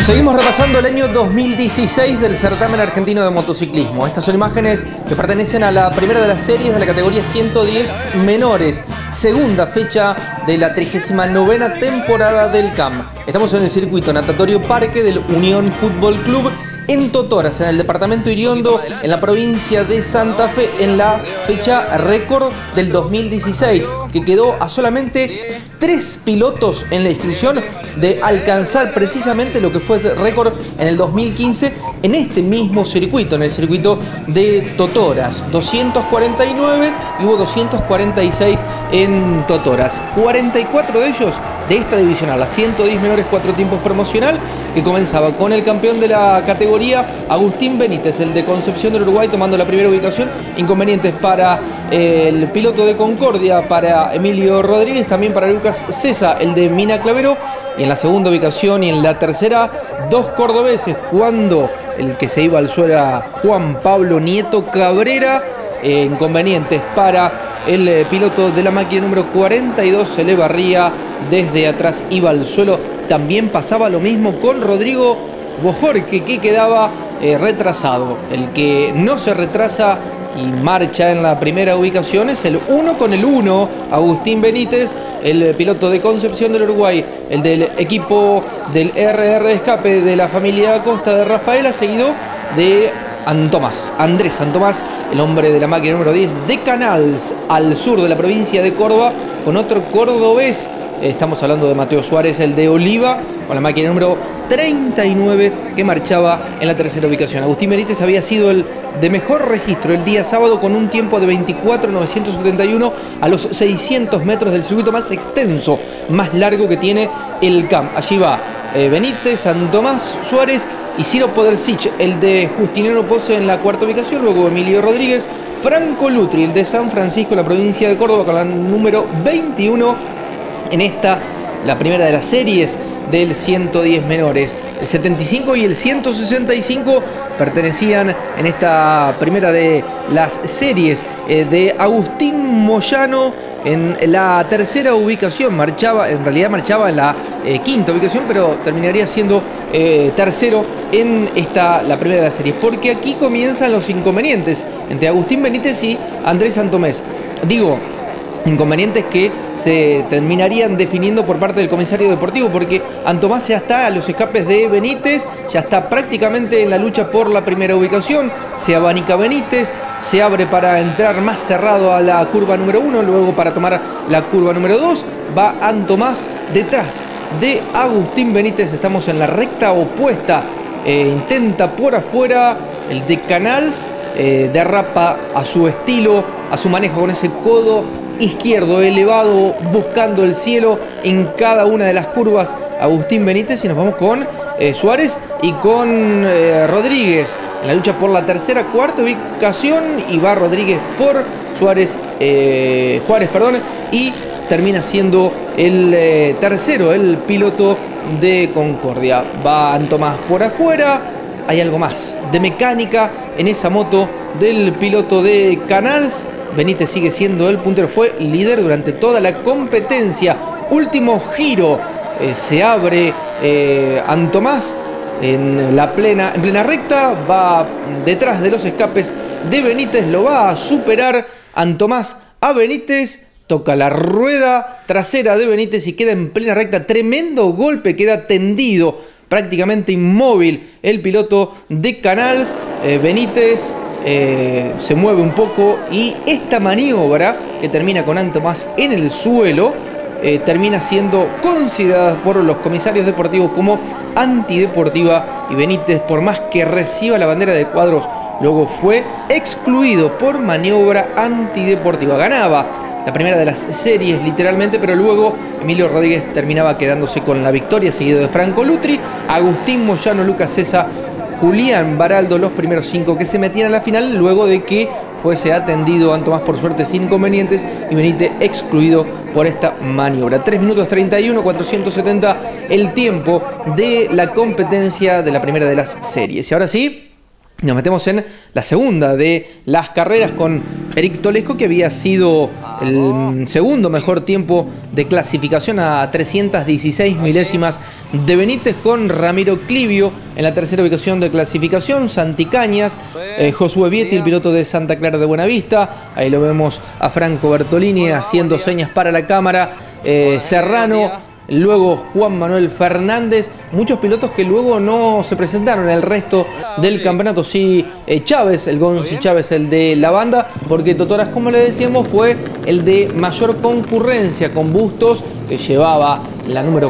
Seguimos repasando el año 2016 del certamen argentino de motociclismo. Estas son imágenes que pertenecen a la primera de las series de la categoría 110 menores, segunda fecha de la 39ª temporada del CAM. Estamos en el circuito natatorio Parque del Unión Fútbol Club en Totoras, en el departamento Iriondo, en la provincia de Santa Fe, en la fecha récord del 2016, que quedó a solamente 3 pilotos en la inscripción de alcanzar precisamente lo que fue ese récord en el 2015 en este mismo circuito, en el circuito de Totoras. 249 y hubo 246 en Totoras. 44 de ellos de esta divisional, la 110 menores 4 tiempos promocional, que comenzaba con el campeón de la categoría, Agustín Benítez, el de Concepción del Uruguay, tomando la primera ubicación. Inconvenientes para el piloto de Concordia, para Emilio Rodríguez, también para Lucas César, el de Mina Clavero. Y en la segunda ubicación y en la tercera, 2 cordobeses, cuando el que se iba al suelo era Juan Pablo Nieto Cabrera. Inconvenientes para el piloto de la máquina número 42, se le barría desde atrás, iba al suelo. También pasaba lo mismo con Rodrigo Bojorque, que quedaba retrasado. El que no se retrasa y marcha en la primera ubicación es el 1 con el 1, Agustín Benítez, el piloto de Concepción del Uruguay, el del equipo del RR Escape de la familia Acosta de Rafaela, seguido de Andrés Santomás, el hombre de la máquina número 10 de Canals, al sur de la provincia de Córdoba, con otro cordobés. Estamos hablando de Mateo Suárez, el de Oliva, con la máquina número 39, que marchaba en la tercera ubicación. Agustín Benítez había sido el de mejor registro el día sábado, con un tiempo de 24.971 a los 600 metros del circuito más extenso, más largo que tiene el CAM. Allí va Benítez, Santomás, Suárez y Ciro Podercich, el de Justiniano Pose, en la cuarta ubicación. Luego Emilio Rodríguez, Franco Lutri, el de San Francisco, en la provincia de Córdoba, con la número 21. En esta, la primera de las series del 110 menores. El 75 y el 165 pertenecían en esta primera de las series de Agustín Moyano. En la tercera ubicación en realidad marchaba en la quinta ubicación, pero terminaría siendo tercero en la primera de las series, porque aquí comienzan los inconvenientes entre Agustín Benítez y Andrés Santomés. Digo, inconvenientes que se terminarían definiendo por parte del comisario deportivo, porque Antomás ya está a los escapes de Benítez, ya está prácticamente en la lucha por la primera ubicación. Se abanica Benítez, se abre para entrar más cerrado a la curva número 1, luego para tomar la curva número 2, va Antomás detrás de Agustín Benítez. Estamos en la recta opuesta, intenta por afuera el de Canals, derrapa a su estilo, a su manejo, con ese codo izquierdo elevado, buscando el cielo en cada una de las curvas, Agustín Benítez. Y nos vamos con Suárez y con Rodríguez en la lucha por la tercera, cuarta ubicación, y va Rodríguez por Juárez, y termina siendo el tercero, el piloto de Concordia. Va Antomás por afuera. Hay algo más de mecánica en esa moto del piloto de Canals. Benítez sigue siendo el puntero, fue líder durante toda la competencia. Último giro, se abre Antomás en plena recta, va detrás de los escapes de Benítez, lo va a superar Antomás a Benítez, toca la rueda trasera de Benítez y queda en plena recta. Tremendo golpe, queda tendido, prácticamente inmóvil el piloto de Canals. Benítez se mueve un poco, y esta maniobra, que termina con Antomás en el suelo, termina siendo considerada por los comisarios deportivos como antideportiva, y Benítez, por más que reciba la bandera de cuadros, luego fue excluido por maniobra antideportiva. Ganaba la primera de las series literalmente, pero luego Emilio Rodríguez terminaba quedándose con la victoria, seguido de Franco Lutri, Agustín Moyano, Lucas César, Julián Baraldo, los primeros 5 que se metían a la final, luego de que fuese atendido Antomás, por suerte sin inconvenientes, y Benítez excluido por esta maniobra. 3 minutos 31, 470 el tiempo de la competencia de la primera de las series. Y ahora sí, Nos metemos en la segunda de las carreras con Eric Tolesco, que había sido el segundo mejor tiempo de clasificación a 316 milésimas de Benítez, con Ramiro Clivio en la tercera ubicación de clasificación, Santi Cañas, Josué Vietti, el piloto de Santa Clara de Buenavista, ahí lo vemos a Franco Bertolini haciendo señas para la cámara, Serrano, luego Juan Manuel Fernández, muchos pilotos que luego no se presentaron en el resto del campeonato. Sí, Chávez, el Gonzi Chávez, el de la banda, porque Totoras, como le decíamos, fue el de mayor concurrencia, con Bustos, que llevaba la número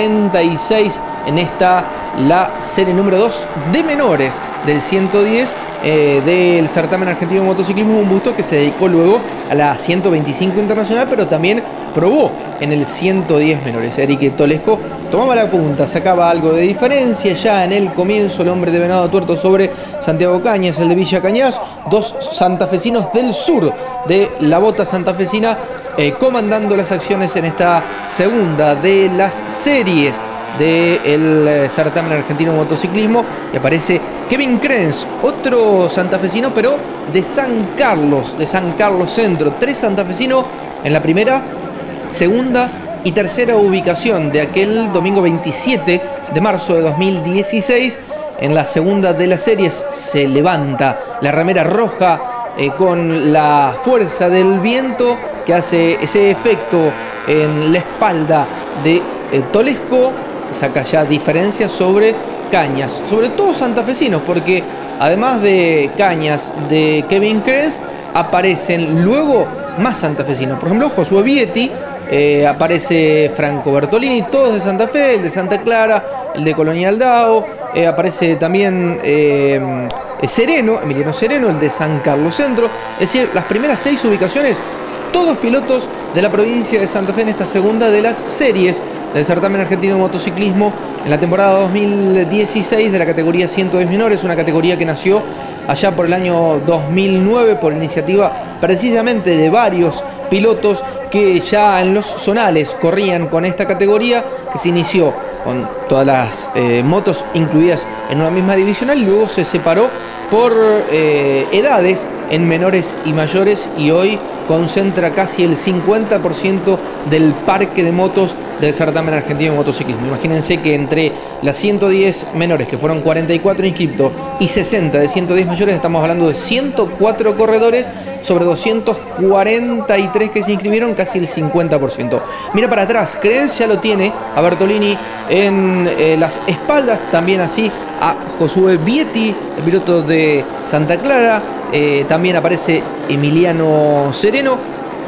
46 en esta, la serie número 2 de menores del 110 del certamen argentino de motociclismo. Un Bustos que se dedicó luego a la 125 internacional, pero también probó en el 110 menores. Eric Tolesco tomaba la punta, sacaba algo de diferencia ya en el comienzo. El hombre de Venado Tuerto sobre Santiago Cañas, el de Villa Cañas, dos santafesinos del sur de la bota santafesina, comandando las acciones en esta segunda de las series del certamen argentino de motociclismo. Y aparece Kevin Krenz, otro santafesino, pero de San Carlos Centro. Tres santafesinos en la primera, segunda y tercera ubicación de aquel domingo 27 de marzo de 2016. En la segunda de las series se levanta la remera roja con la fuerza del viento que hace ese efecto en la espalda de Tolesco. Saca ya diferencias sobre Cañas, sobre todo santafesinos, porque además de Cañas, de Kevin Krenz, aparecen luego más santafesinos. Por ejemplo, Josué Vietti, aparece Franco Bertolini, todos de Santa Fe, el de Santa Clara, el de Colonia Aldao, aparece también Sereno, Emiliano Sereno, el de San Carlos Centro. Es decir, las primeras 6 ubicaciones, todos pilotos de la provincia de Santa Fe en esta segunda de las series del certamen argentino de motociclismo en la temporada 2016 de la categoría 110 menores, una categoría que nació allá por el año 2009 por iniciativa precisamente de varios pilotos que ya en los zonales corrían con esta categoría, que se inició con todas las motos incluidas en una misma divisional y luego se separó por edades en menores y mayores, y hoy concentra casi el 50% del parque de motos del certamen argentino de motociclismo. Imagínense que entre las 110 menores, que fueron 44 inscriptos, y 60 de 110 mayores, estamos hablando de 104 corredores sobre 243 que se inscribieron, casi el 50%. Mira para atrás, Krenz ya lo tiene a Bertolini en las espaldas, también así a Josué Vietti, el piloto de Santa Clara. También aparece Emiliano Sereno,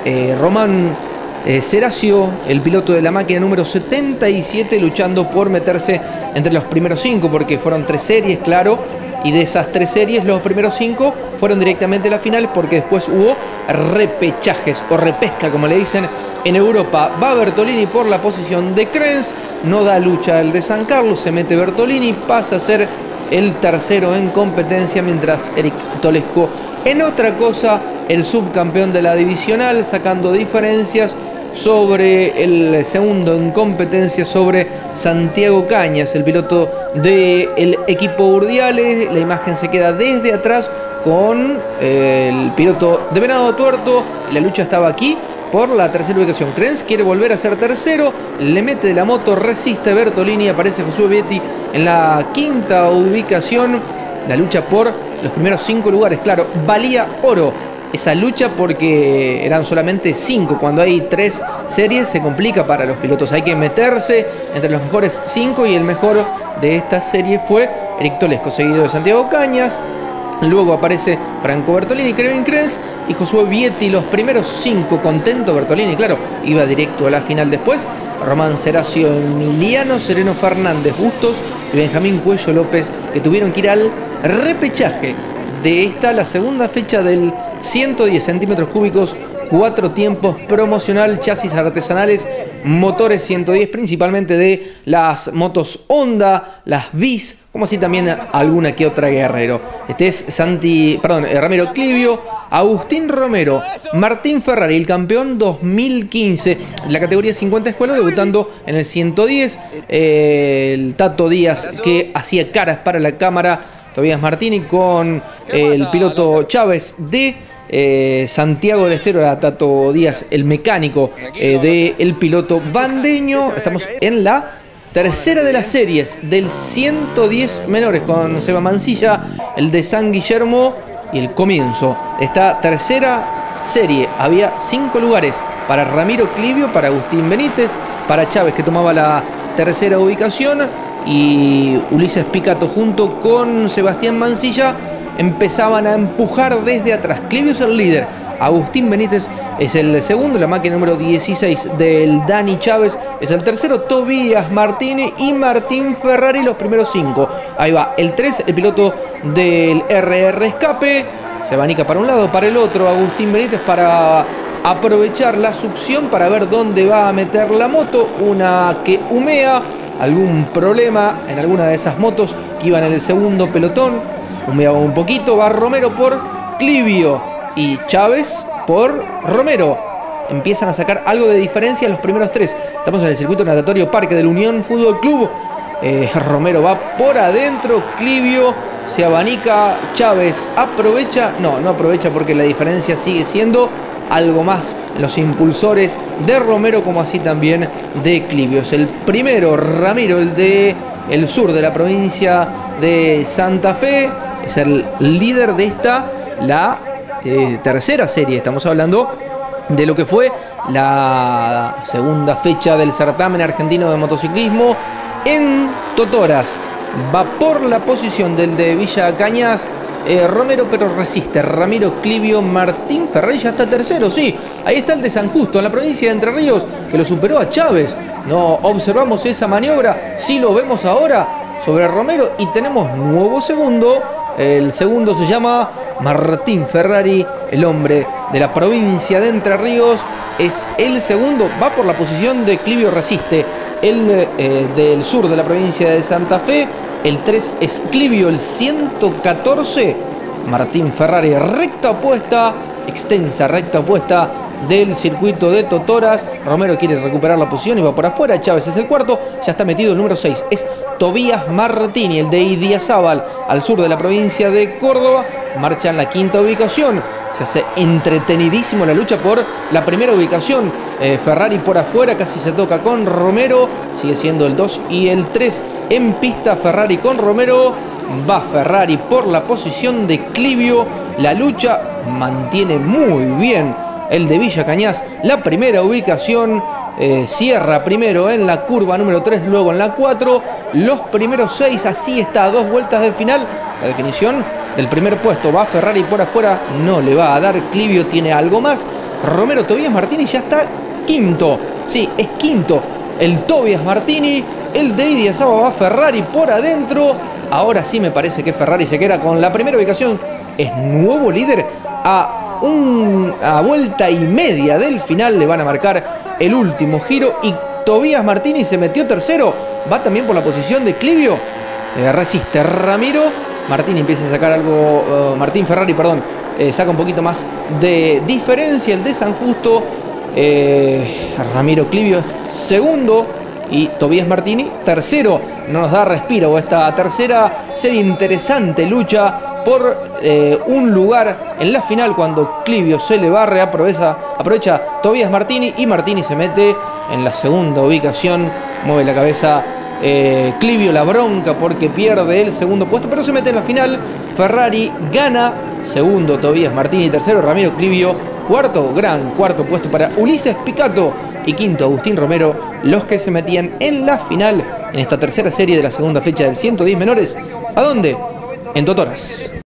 Román Seracio, el piloto de la máquina número 77, luchando por meterse entre los primeros 5, porque fueron 3 series, claro, y de esas 3 series los primeros 5 fueron directamente a la final, porque después hubo repechajes o repesca, como le dicen en Europa. Va Bertolini por la posición de Krenz, no da lucha el de San Carlos, se mete Bertolini, pasa a ser el tercero en competencia, mientras Eric Tolesco en otra cosa, el subcampeón de la divisional, sacando diferencias sobre el segundo en competencia, sobre Santiago Cañas, el piloto del equipo Urdiales. La imagen se queda desde atrás con el piloto de Venado Tuerto. La lucha estaba aquí por la tercera ubicación. Krenz quiere volver a ser tercero, le mete de la moto, resiste Bertolini, aparece Josué Vietti en la quinta ubicación. La lucha por los primeros 5 lugares, claro, valía oro esa lucha porque eran solamente 5. Cuando hay 3 series se complica para los pilotos, hay que meterse entre los mejores 5, y el mejor de esta serie fue Eric Tolesco, seguido de Santiago Cañas. Luego aparece Franco Bertolini, Kevin Krenz y Josué Vietti, los primeros 5. Contento Bertolini, claro, iba directo a la final. Después Román Seracio, Emiliano Sereno Fernández, Bustos y Benjamín Cuello López, que tuvieron que ir al repechaje de esta, la segunda fecha del 110 centímetros cúbicos, 4 tiempos promocional, chasis artesanales, motores 110, principalmente de las motos Honda, las BIS, como así también alguna que otra Guerrero. Este es Ramiro Clivio, Agustín Romero, Martín Ferrari, el campeón 2015, la categoría 50 escuelas, debutando en el 110, el Tato Díaz, que hacía caras para la cámara, Tobías Martini con el piloto Chávez de Santiago del Estero, era Tato Díaz, el mecánico del piloto bandeño. Estamos en la tercera de las series del 110 menores con Seba Mancilla, el de San Guillermo y el comienzo de esta tercera serie. Había 5 lugares para Ramiro Clivio, para Agustín Benítez, para Chávez, que tomaba la tercera ubicación, y Ulises Picato junto con Sebastián Mancilla empezaban a empujar desde atrás. Clivio es el líder, Agustín Benítez es el segundo, la máquina número 16 del Dani Chávez es el tercero, Tobías Martini y Martín Ferrari los primeros 5. Ahí va el 3, el piloto del RR Escape, se abanica para un lado, para el otro, Agustín Benítez para aprovechar la succión para ver dónde va a meter la moto, una que humea, algún problema en alguna de esas motos que iban en el segundo pelotón, humeaba un poquito, va Romero por Clivio y Chávez por Romero. Empiezan a sacar algo de diferencia los primeros 3. Estamos en el circuito natatorio Parque del Unión Fútbol Club. Romero va por adentro, Clivio se abanica, Chávez aprovecha, no aprovecha porque la diferencia sigue siendo algo más los impulsores de Romero, como así también de Clivio. Es el primero, Ramiro, el de el sur de la provincia de Santa Fe, es el líder de esta, la tercera serie. Estamos hablando de lo que fue la segunda fecha del certamen argentino de motociclismo en Totoras. Va por la posición del de Villa Cañas, Romero, pero resiste Ramiro Clivio. Martín Ferrari ya está tercero, sí, ahí está el de San Justo en la provincia de Entre Ríos, que lo superó a Chávez. No observamos esa maniobra, sí lo vemos ahora sobre Romero, y tenemos nuevo segundo. El segundo se llama Martín Ferrari, el hombre de la provincia de Entre Ríos, es el segundo, va por la posición de Clivio, resiste el del sur de la provincia de Santa Fe. El 3 es Clivio, el 114, Martín Ferrari, recta opuesta, extensa recta opuesta del circuito de Totoras. Romero quiere recuperar la posición y va por afuera. Chávez es el cuarto, ya está metido el número 6, es Tobías Martini, el de Idiazábal, al sur de la provincia de Córdoba. Marcha en la quinta ubicación. Se hace entretenidísimo la lucha por la primera ubicación. Ferrari por afuera, casi se toca con Romero. Sigue siendo el 2 y el 3 en pista. Ferrari con Romero. Va Ferrari por la posición de Clivio. La lucha mantiene muy bien el de Villa Cañas la primera ubicación. Cierra primero en la curva número 3, luego en la 4. Los primeros 6, así está, a 2 vueltas del final. La definición del primer puesto. Va Ferrari por afuera, no le va a dar. Clivio tiene algo más. Romero, Tobías Martini ya está quinto. Sí, es quinto el Tobías Martini. El de Idiazábal va Ferrari por adentro. Ahora sí me parece que Ferrari se queda con la primera ubicación. Es nuevo líder a vuelta y media del final. Le van a marcar el último giro y Tobías Martini se metió tercero. Va también por la posición de Clivio. Resiste Ramiro. Martini empieza a sacar algo, Martín Ferrari, perdón, saca un poquito más de diferencia. El de San Justo, Ramiro Clivio segundo y Tobías Martini tercero. No nos da respiro esta tercera serie. Interesante lucha por un lugar en la final. Cuando Clivio se le barre, aprovecha Tobías Martini y Martini se mete en la segunda ubicación. Mueve la cabeza Clivio, la bronca porque pierde el segundo puesto, pero se mete en la final. Ferrari gana, segundo Tobías Martini, tercero Ramiro Clivio, cuarto, gran cuarto puesto para Ulises Picato y quinto Agustín Romero, los que se metían en la final en esta tercera serie de la segunda fecha del 110 menores. ¿A dónde? En Totoras.